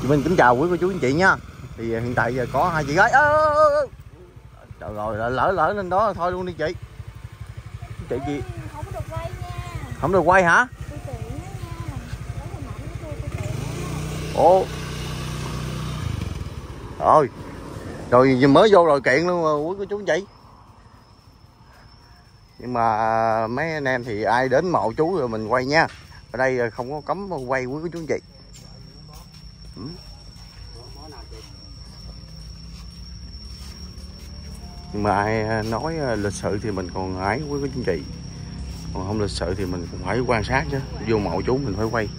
Mình kính chào quý cô chú anh chị nha. Thì hiện tại giờ có hai chị gái. Trời rồi, lỡ lên đó thôi luôn đi chị. Chị không được quay nha. Không được quay hả? Tôi tiện nha. Ồ. Rồi mới vô rồi kiện luôn rồi quý cô chú anh chị. Nhưng mà mấy anh em thì ai đến mộ chú rồi mình quay nha. Ở đây không có cấm quay quý cô chú anh chị. Nhưng mà ai nói lịch sự thì mình còn ái quý cô chú anh chị. Còn không lịch sự thì mình cũng phải quan sát chứ. Vô mộ chú mình phải quay.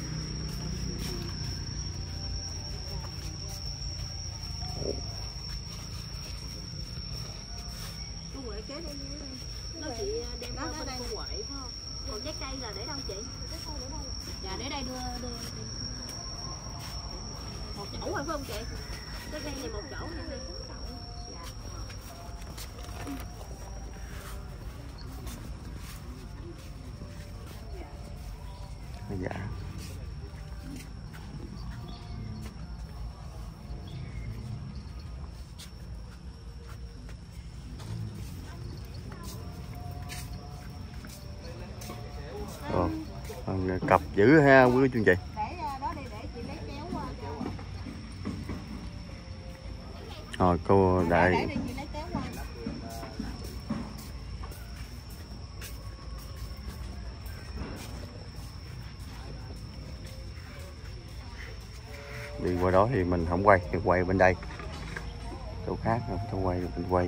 Nó chị đem ra bên cô quậy phải không? Còn trái cây là để đâu chị? Dạ để đây đưa một chậu phải không chị? Trái cây này một chậu nha. Dạ. Cặp dữ ha quý chú anh chị. Rồi cô đại đi qua đó thì mình không quay, thì quay bên đây chỗ khác không quay được, mình quay.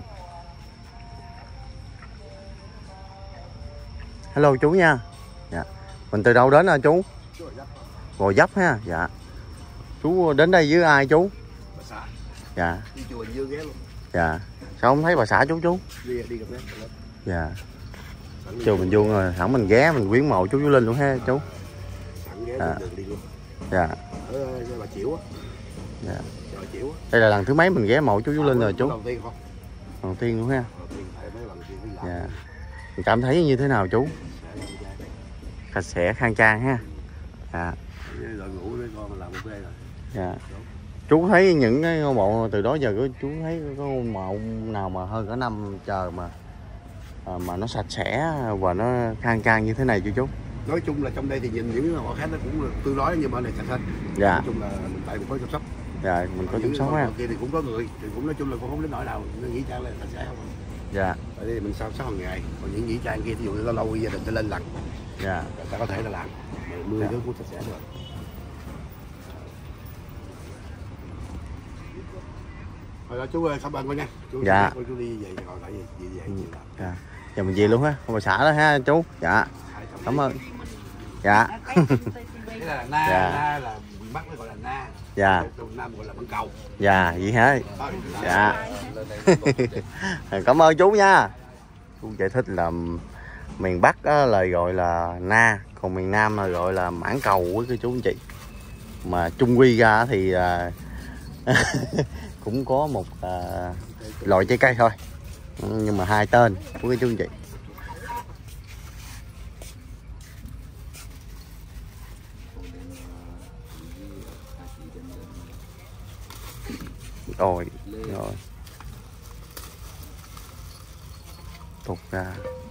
Hello chú nha. Dạ. Mình từ đâu đến hả chú? Gò Vấp ha. Dạ. Chú đến đây với ai chú? Bà xã. Dạ. Đi chùa Bình Dương ghé luôn. Dạ. Sao không thấy bà xã chú? Đi gặp em. Dạ. Chùa Bình Dương rồi, hẳn mình ghé mình viếng mộ chú Linh luôn ha chú. Sẵn ghé đường đi luôn. Dạ. Ở Bà Chiểu á. Dạ. Bà Chiểu á. Đây là lần thứ mấy mình ghé mộ chú Linh rồi chú? Đầu tiên không? Đầu tiên luôn ha. Đầu tiên phải mấy lần tiên đi. Dạ. Mình cảm thấy như thế nào chú? Sạch sẽ khang trang ha. Dạ. Đội ngũ với con làm ok rồi. Dạ. Chú thấy những cái ngôi mộ từ đó giờ chú thấy có ngôi mộ nào mà hơn cả năm chờ mà nó sạch sẽ và nó khang trang như thế này chưa chú? Nói chung là trong đây thì nhìn những mộ khác nó cũng tương đối, nhưng mà này sạch hơn. Dạ. Nói chung là mình tại mình có chăm sóc. Dạ, mình có chăm sóc ha. Kia thì cũng có người, thì cũng nói chung là cũng không đến nỗi nào, nó nghĩ trang là sạch sẽ không. Dạ. Tại vì mình sao hàng ngày, còn những nghĩ trang kia ví dụ như lâu gia đình ta lên lần. Dạ. Người ta có thể là làm, mưa nước cũng sạch sẽ được. Rồi đó, chú ơi, cảm ơn con nha. Chú dạ. Chú đi về còn lại gì về chiều làm. Dạ. Giờ mình về luôn ha, không bà xã đó ha chú. Dạ. Cảm ơn. Dạ. Cái là na, dạ. Na là miền Bắc nó gọi là na. Dạ. Đông Nam gọi là băng cầu. Dạ, vậy hả? Dạ. Cảm ơn chú nha. Chú giải thích là miền Bắc á, là gọi là na, còn miền Nam là gọi là mãn cầu với cái chú anh chị. Mà chung quy ra thì cũng có một loại trái cây thôi, nhưng mà hai tên của cái chú anh chị. Rồi tục ra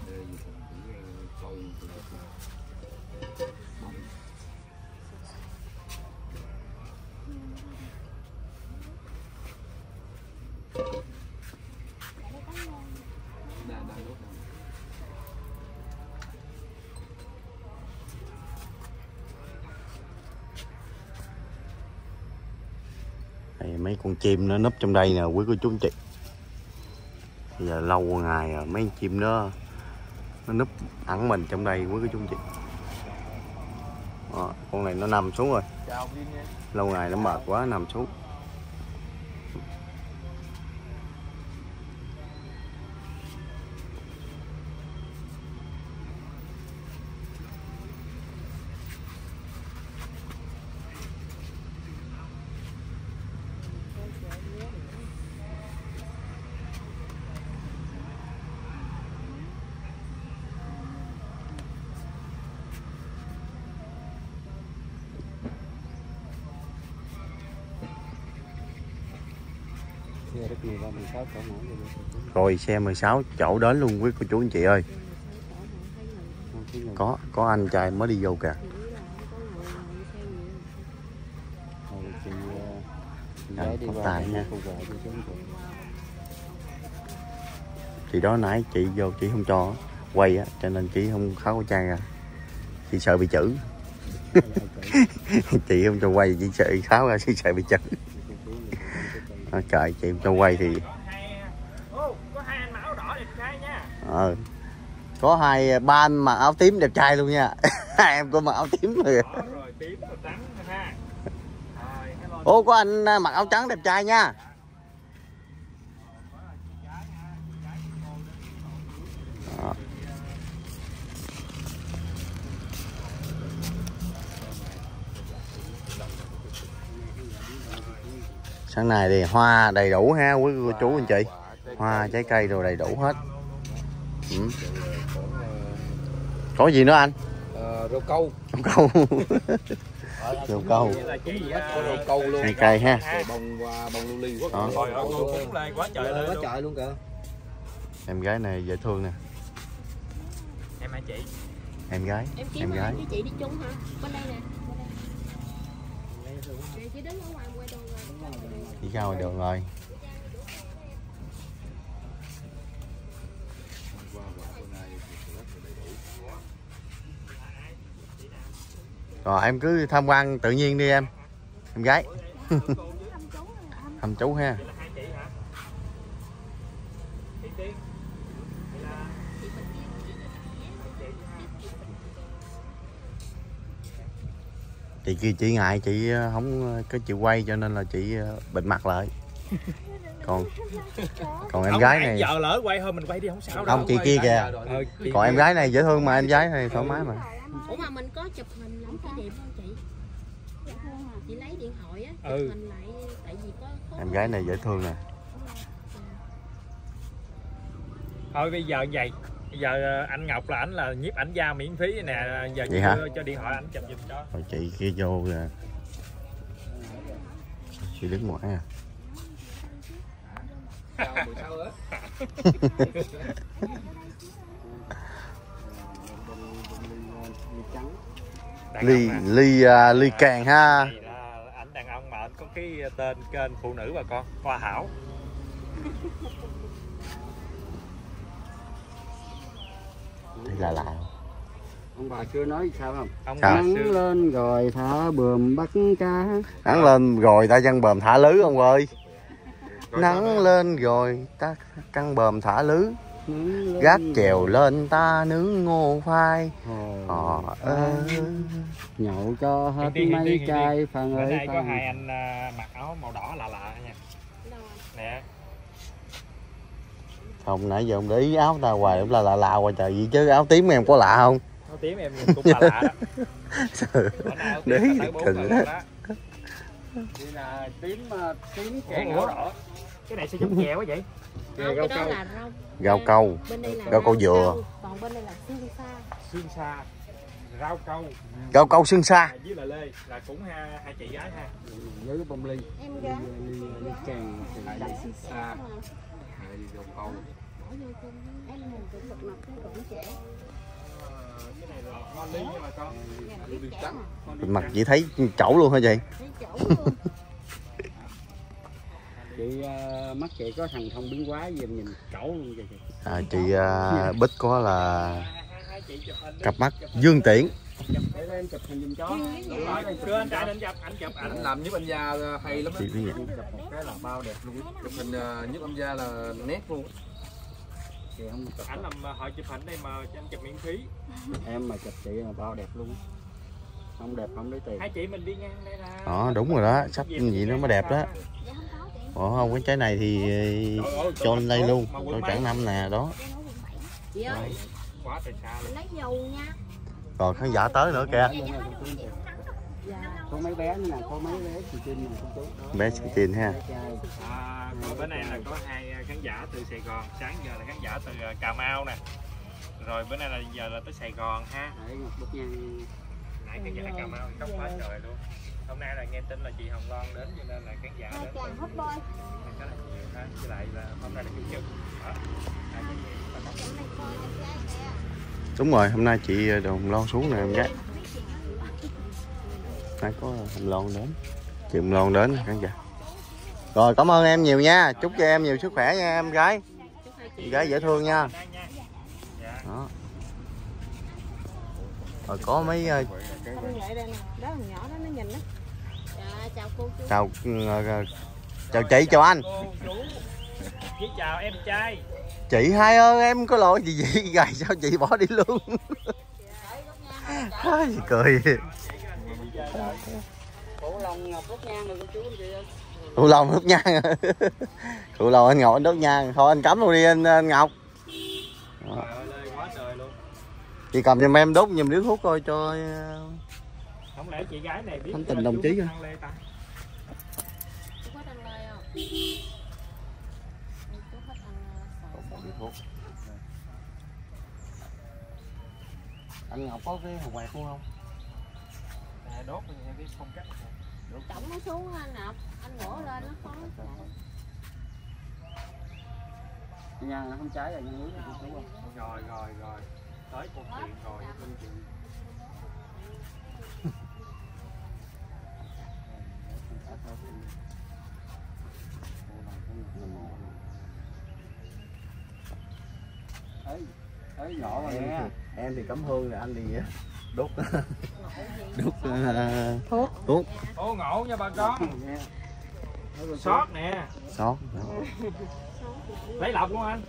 mấy con chim nó núp trong đây nè quý cô chú anh chị. Bây giờ lâu ngày rồi mấy con chim nó núp ẩn mình trong đây quý cô chú anh chị. Con này nó nằm xuống rồi. Lâu ngày nó mệt quá nằm xuống. Rồi xe 16 chỗ đến luôn quý cô chú anh chị ơi. Có anh trai mới đi vô kìa. Phát tài nha. Thì đó nãy chị vô chị không cho quay á, cho nên chị không kháo trang ra. Chị sợ bị chửi. Chị không cho quay, chị sợ kháo ra, chị sợ bị chửi. Trời, chị không cho quay thì có hai anh mặc áo đỏ đẹp trai nha. Có ba anh mặc áo tím đẹp trai luôn nha. Hai em có mặc áo tím rồi. Rồi tím rồi trắng ha. Ô, có anh mặc áo trắng đẹp trai nha. Đó. Sáng nay thì hoa đầy đủ ha quý cô chú anh chị. Hoa trái cây đồ đầy đủ hết. Có gì nữa anh? Rau câu. Rau câu. Rau câu. Rau câu luôn. Hai cây ha. Bông lưu ly. Quá trời luôn kìa. Em gái này dễ thương nè. Em hả chị? Em gái. Em gái với chị đi chung hả? Bên đây nè. Chị đứng ở ngoài quay đường rồi. Đi ra ngoài đường rồi. Rồi em cứ tham quan tự nhiên đi em gái. Thăm chú ha. Chị kia chị ngại chị không có chịu quay cho nên là chị bịt mặt lại. Còn em gái này giờ lỡ quay thôi mình quay đi không sao đâu. Không, chị kia kìa. Còn em gái này dễ thương mà, em gái này thoải mái mà. Ủa mà mình có chụp hình lắm kỷ niệm không chị? Chị lấy điện thoại á, chụp hình lại tại vì có em gái này dễ thương nè. Thôi bây giờ vậy. Bây giờ anh Ngọc là ảnh là nhiếp ảnh gia miễn phí nè, giờ vậy hả? cho điện thoại anh chụp giùm cho. Rồi chị kia vô kìa. Chị đứng ngoài à. ly càng ha. Ảnh đàn ông mà anh có cái tên kênh phụ nữ bà con, Hoa Hảo. Thấy là lạ. Ông bà chưa nói sao không? Ông sao? Nắng lên rồi thả bườm bắt cá. Nắng lên rồi ta giăng bờm thả lưới ông ơi. Nắng lên rồi ta căng bờm thả lưới. Gác chèo lên ta nướng ngô khoai. Nhậu cho hết mấy chai Phan ơi. Ở đây có hai anh mặc áo màu đỏ lạ lạ nha. Nè. Không, nãy giờ ông để ý áo ta hoài cũng là lạ hoài trời gì chứ áo tím em có lạ không? Áo tím em cũng lạ lạ đó. Để đó. Đây là tím kẹo đỏ. Cái này sao giống chèo quá vậy? Không, cái đó là rau câu. Bên đây là rau câu dừa. Còn bên đây là xương sa. Xương sa. Rau câu. Rau câu xương sa. Với là lê là cũng hai chị gái ha. Với bông ly. Em gái. Ly càng xương sa. Rau câu. Em mình cũng bật mặt cái còn trẻ. Cái này là ngon ly nha bà con. Mặt chị thấy chẩu luôn hả chị? Thấy chẩu luôn. Chị mắt chị có thằng thông biến hóa gì em nhìn cẩu luôn vậy. Chị Bích có là cặp mắt dương tiễn. Em chụp hình giùm cho. Đưa anh trai lên chụp Ảnh làm nhiếp ảnh gia hay lắm á. Chị biết vậy. Chụp một cái là bao đẹp luôn. Chụp hình nhiếp ảnh gia là nét luôn. Chị không chụp. Ảnh làm họ chụp hình đây mà cho anh chụp miễn phí. Em mà chụp chị là bao đẹp luôn. Không đẹp không lấy tiền. Hai chị mình đi ngang đây là. Đó, đúng rồi đó, sắp gì nó mới đẹp đó. Ủa không, cái trái này thì cho lên đây luôn, cho Trảng Năm nè, đó. Chị ơi, Quá trời xa luôn. lấy dầu nha. Rồi khán giả tới nữa kìa. Có mấy bé nữa nè, có mấy bé chị Trinh nè cô chú. Bé Chị Trinh ha. Rồi bên này là có hai khán giả từ Sài Gòn, sáng giờ là khán giả từ Cà Mau nè. Rồi bữa nay là giờ là tới Sài Gòn ha. Đấy, Ngọc Bích Nhân. Nãy khán giả Cà Mau khóc quá trời luôn. Hôm nay là nghe tin là chị Hồng Loan đến cho nên là khán giả đến. Chàng hot boy. Cái là nhiều ha, với lại là hôm nay là chủ nhật. Đó. Đúng rồi, hôm nay chị Hồng Loan xuống nè em gái. Nay có Hồng Loan đến. Chị Hồng Loan đến khán giả. Rồi cảm ơn em nhiều nha, chúc cho em nhiều sức khỏe nha em gái. Em gái dễ thương nha. Đó. Rồi có mấy Đó nhỏ đó nó nhìn đó. Chào cô chú. Chào chị, chào anh. Cô chú. Với chào em trai. Chị hai ơi, em có lỗi gì vậy? Gài sao chị bỏ đi luôn. Cười. Cụ Long Ngọc đốt nhang rồi cô chú chị ơi. Cụ Long đốt nhang. Cụ Long anh Ngọc anh đốt nhang. Thôi anh cắm luôn đi anh Ngọc. Trời ơi, lê quá trời luôn. Chị cầm giùm em đốt giùm điếu thuốc coi cho. Không lẽ chị gái này biết Thánh tình đồng chí. ăn lê ta? Chú có ăn lê không? Chú thích ăn Điếu thuốc. Anh Ngọc có cái hộp quẹt luôn không? À, đốt cái phong cách. Trọng nó xuống anh Ngọc, anh ngổ lên nó khó. Nhang nó không cháy rồi, nhang núi nó không xuống. Rồi. Tới cuộc chuyện rồi. Bên chị. Thấy nhỏ rồi nè. Em thì cắm hương rồi anh thì đốt thuốc. Ô ngộ nha bà con. Sót nè. Sót. Lấy lọc luôn anh.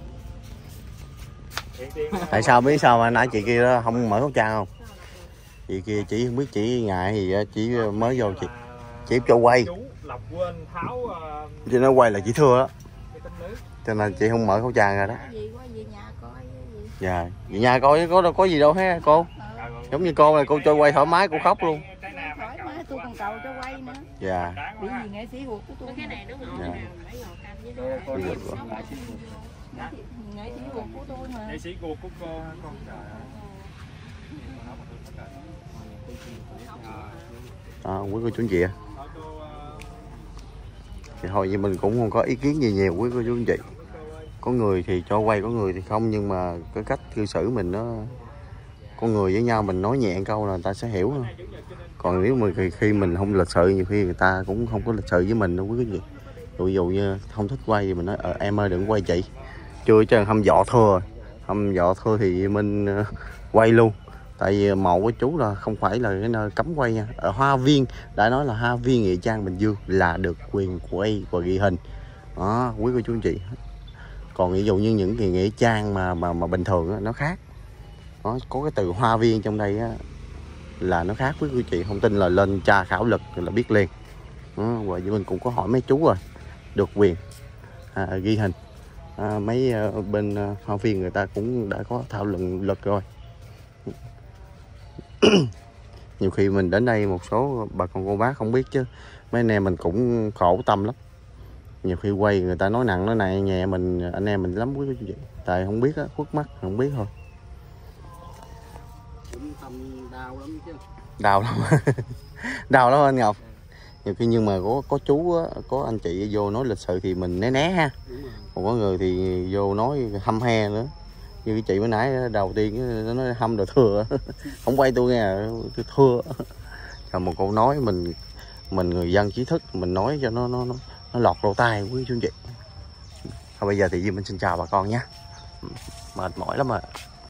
Tại sao biết sao mà nãy chị kia đó không mở khẩu trang không? Chị kia chỉ không biết chỉ ngại thì chỉ mới vô chị cho quay. Chú Lộc quên tháo Chứ nó quay là chị thưa đó. Cho nên chị không mở khẩu trang ra đó. Gì qua về nhà coi gì. Dạ, về nhà coi có gì đâu hết cô. Giống như cô này cô cho quay thoải mái cô khóc luôn. Thoải mái tôi còn cầu cho quay nữa. Dạ. Bởi vì nghệ sĩ ruột của tôi. Cái này nó ngộ nào phải ngồi canh với nó. Nghệ sĩ ruột của tôi mà. Nghệ sĩ ruột của cô con trời ơi. Quý cô chú anh chị ạ. Thì thôi vậy mình cũng không có ý kiến gì nhiều quý cô chú anh chị. Có người thì cho quay, có người thì không, nhưng mà cái cách cư xử mình nó con người với nhau mình nói nhẹ câu là người ta sẽ hiểu thôi. Còn nếu mà khi mình không lịch sự, nhiều khi người ta cũng không có lịch sự với mình đâu quý vị. Ví dụ như không thích quay thì mình nói em ơi đừng quay chị. Chưa cho hâm dọ thưa thì mình quay luôn. Tại vì mộ của chú là không phải là cái nơi cấm quay nha. Ở Hoa Viên đã nói là Hoa Viên Nghĩa Trang Bình Dương là được quyền quay và ghi hình. Đó, quý cô chú anh chị. Còn ví dụ như những cái nghĩa trang mà bình thường đó, nó khác. Nó có cái từ Hoa Viên trong đây á, là nó khác với quý chị. Không tin là lên tra khảo lực là biết liền. Và mình cũng có hỏi mấy chú rồi được quyền ghi hình. Mấy bên Hoa Viên người ta cũng đã có thảo luận lực rồi. Nhiều khi mình đến đây một số bà con cô bác không biết chứ mấy anh em mình cũng khổ tâm lắm. Nhiều khi quay người ta nói nặng nói này nhẹ mình anh em mình lắm quý vị. Tại không biết á, khuất mắt không biết thôi. Cũng tâm đau lắm chứ. Đau lắm. Đau lắm anh Ngọc. Nhiều khi nhưng mà có chú á, có anh chị vô nói lịch sự thì mình né ha. Còn có người thì vô nói hăm he nữa. Như cái chị mới nãy đầu tiên nó nói hâm đồ thừa. Không quay tôi nghe tôi thưa. Rồi một câu nói mình người dân trí thức mình nói cho nó lọt lỗ tai quý chú anh chị. Thôi bây giờ thì Duy Minh xin chào bà con nhé. Mệt mỏi lắm rồi.